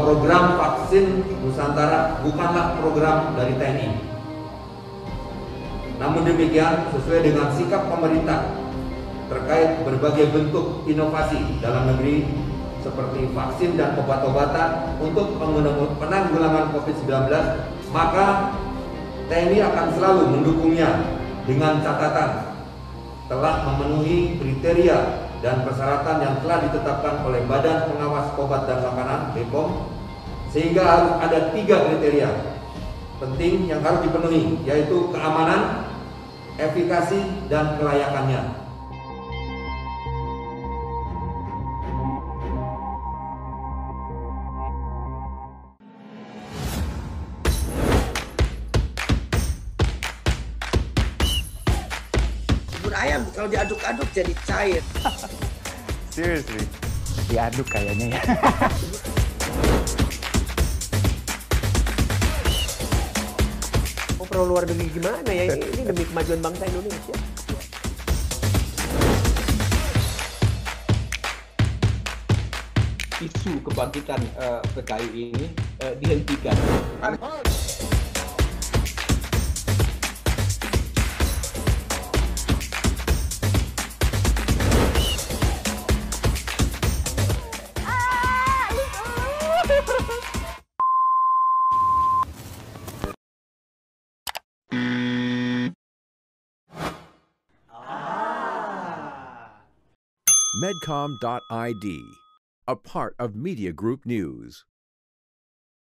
program vaksin Nusantara bukanlah program dari TNI. Namun demikian, sesuai dengan sikap pemerintah terkait berbagai bentuk inovasi dalam negeri seperti vaksin dan obat-obatan untuk penanggulangan COVID-19, maka TNI akan selalu mendukungnya dengan catatan telah memenuhi kriteria dan persyaratan yang telah ditetapkan oleh Badan Pengawas Obat dan Makanan (BPOM), sehingga harus ada 3 kriteria penting yang harus dipenuhi, yaitu keamanan, efikasi, dan kelayakannya. Ayam kalau diaduk-aduk jadi cair. Seriously, diaduk kayaknya ya. Oh, perlu luar negeri gimana ya? Ini demi kemajuan bangsa Indonesia. Isu kebangkitan PKI ini dihentikan. Medcom.id, a part of Media Group News.